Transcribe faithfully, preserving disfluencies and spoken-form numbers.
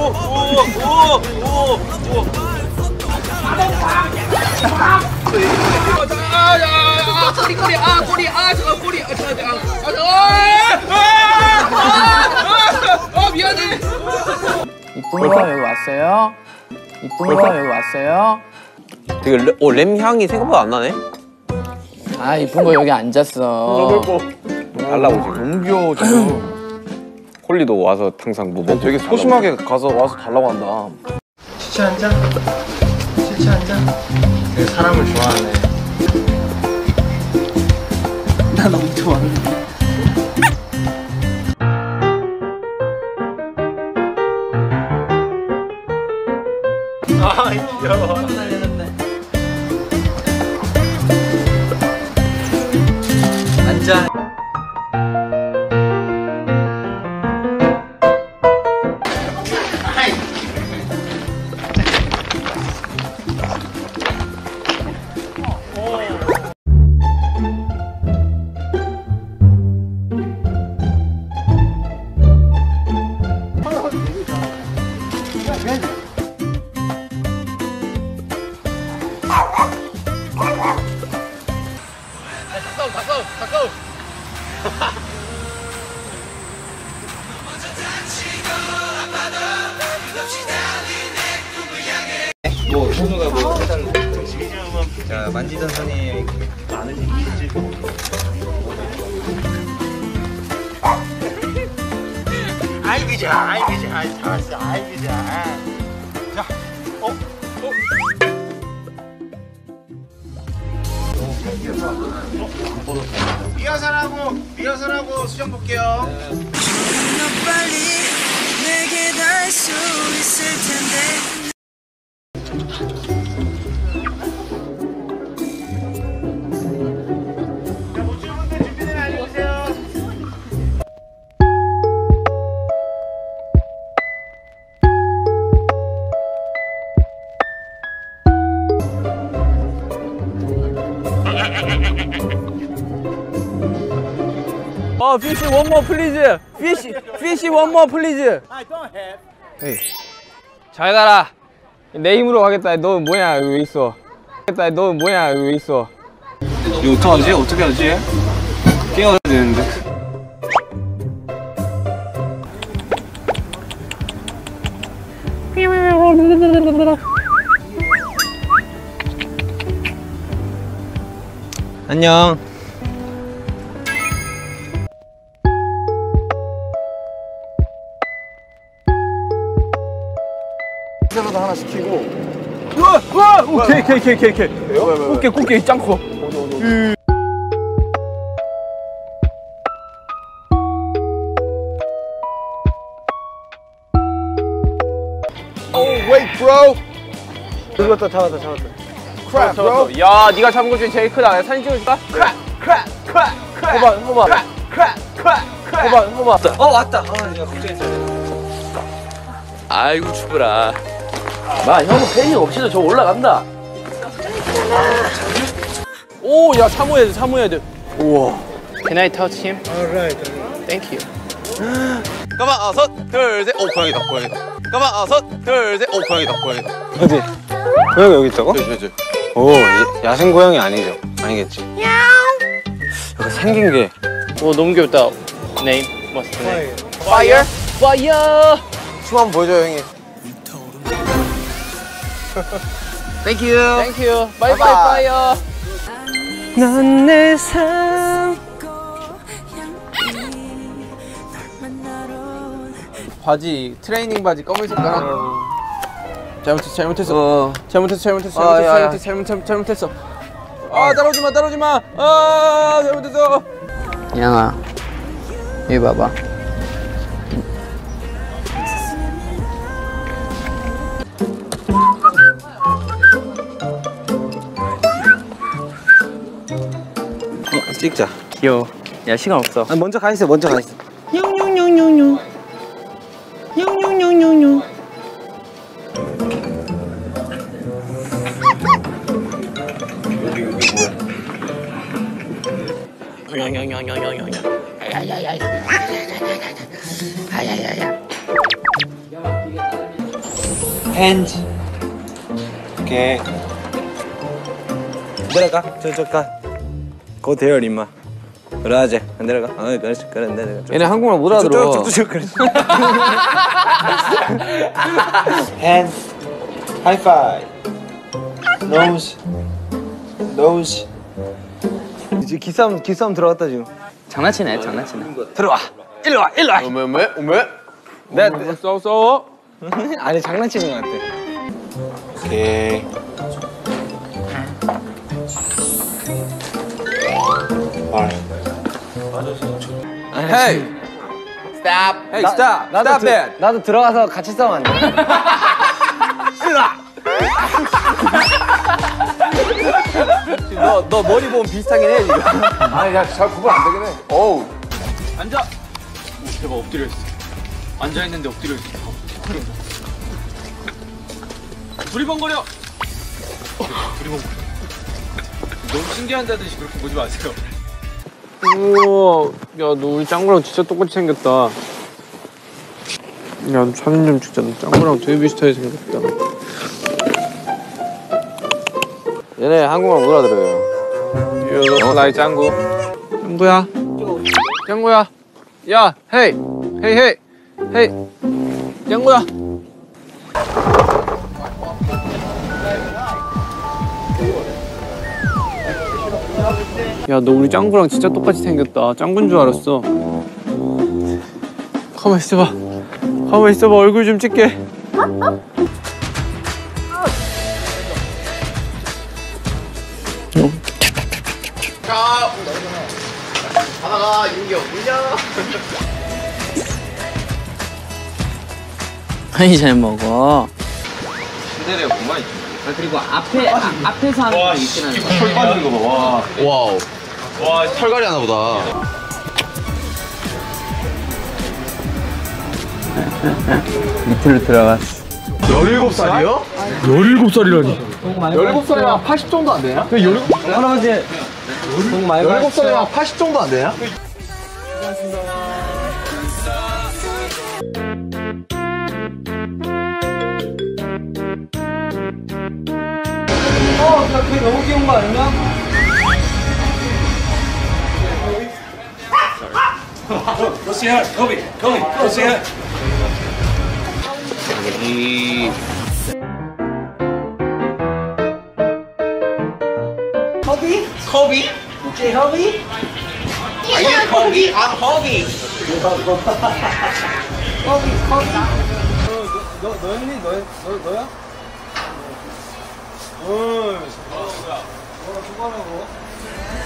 꼬리 꼬리 아 꼬리 아 잠깐 꼬리 아 잠깐 아 미안해. 이쁜 거 여기 왔어요. 이쁜 거 여기 왔어요. 되게 램, 어, 램 향이 생각보다 안 나네. 아 이쁜 거 여기 앉았어. 달라고 지금. 너무 귀여워 지금. 콜리도 와서 항상 뭐 먹고 되게 소심하게 가서 와서 달라고 한다. 시체 한 잔? 시체 한 잔? 되게 사람을 좋아하네. 나 너무 좋아하는데. 아 귀여워. 앉아. 가까워 가까워 가까워. 뭐 현우가 뭐 해달래. 자 만지던 선이 많은 일이 있지. 아이 그자 아이 그자 아이 잘했어 아이 그자. 자 어? 어? 리허설하고 리허설하고 수정 볼게요. 너 빨리 내게 닿을 수 있을 텐데. 자, 못 치는 분들 준비되면 알려주세요. 어, fish one more please. fish, fish one more please. 헤이. 잘 가라. 내 힘으로 가겠다. 너 뭐야 여기 왜 있어? 가겠다. 너 뭐야 여기 왜 있어? 이거 어떡하지? 어떻게 하지? 깨워야 되는데. 안녕. 샐러드 하나 시키고. 우와, 우와, 오케이, 오케이, 오케이, 오케이, 오케이. 꽃게, 꽃게 짱 커. Oh wait, bro. 잡았다, 잡았다, 잡았다. Crap, bro. 야, 네가 잡은 것 중에 제일 크다. 사진 찍어줄까? Crap, crap, crap, crap. 호박, 호박. Crap, crap, crap, crap. 호박, 호박. 어 왔다. 아 내가 걱정했어야. 아이고 추브라. 마 형은 팬이 없이도 저 올라간다. 오, 야 참호해야 돼, 참호해야 돼. 우와. Can I touch him? Alright. Thank you. 가만 아섯, 둘, 셋. 오, 고양이다, 고양이다. 가만 아섯, 둘, 셋. 오, 고양이다, 고양이다. 어디? 고양이 여기 있다고? 네, 네, 네. 오, 야생 고양이 아니죠? 아니겠지. 여기 생긴 게. 오 너무 귀엽다. Name? What's the name? Fire. Fire. 춤 한번 보여줘, 형이. Thank you. Thank you. Bye bye fire. 넌 내 삶. 바지 트레이닝 바지 검은색 거랑. 잘못했어, 잘못했어. 어. 잘못했어, 잘못했어, 아, 잘못했어, 야, 야. 잘못했어, 잘못, 잘못했어. 아, 따라오지 마, 따라오지 마. 아, 잘못했어. 양아, 여기 봐봐. 찍자. 귀여워. 야 시간 없어. 아, 먼저 가 있어, 먼저 가 있어. 냥냥냥냥냥. 냥냥냥냥냥. 야야야야. 야야야야. hand. 오케이. 내려가. 저쪽 가. 고 대열 임마. 그러지. 안 내려가. 어, 그렇지. 그래 내려가. 얘네 한국말 못 알아들어. 쭉쭉쭉 그래. hand. high five. nose. nose. 이제 기싸움 기싸움 들어갔다 지금. 장난치네, 장난치네. 들어와. 일로 와. 일로 와. 오메 오메 오메. 내가 싸워 싸워. 아니 장난치는 것 같아. 오케이. 헤이. 스탑. 헤이 스탑. 나도 스탑 들- 잇. 나도 들어가서 같이 싸우면 안 돼. 일로 와. 너, 너 머리 보면 비슷하긴 해 지금. 아니 야 잘 구분 안 되긴 해. 어우. 앉아. 오, 대박 엎드려 있어. 앉아 있는데 엎드려 있어. 두리번거려. 두리번거려. 너무 신기한 자듯이 그렇게 보지 마세요. 우와. 야 너 우리 짱구랑 진짜 똑같이 생겼다. 야 너 사진 좀 찍자. 너 짱구랑 되게 비슷하게 생겼다. 얘네 한국말 못 알아들어요. 어, 나의 짱구. 짱구야. 짱구야. 야, 헤이. 헤이 헤이. 헤이. 짱구야. 야, 너 우리 짱구랑 진짜 똑같이 생겼다. 짱구인 줄 알았어. 가만 있어봐. 가만 있어봐. 얼굴 좀 찍게. 하나가 인겨 물려. 많이 잘 먹어. 시대래구만. 아, 그리고 앞에, 아, 앞에서 하는 거 있긴 한데. 털 빠지는 거 봐. 와. 와우. 와, 털갈이 하나 보다. 밑으로 들어갔어. 열일곱 살이요? 열일곱 살이라니. 열일곱 살이면 팔십 정도 안 되냐? 할아버지. 돈 많이 열일곱 살이면 팔십 정도 안 되냐? 어, 나 그게 너무 귀여운 거 아니냐? 너, 너였니? 너, 너, 너야? 어, 너랑 수고하라고.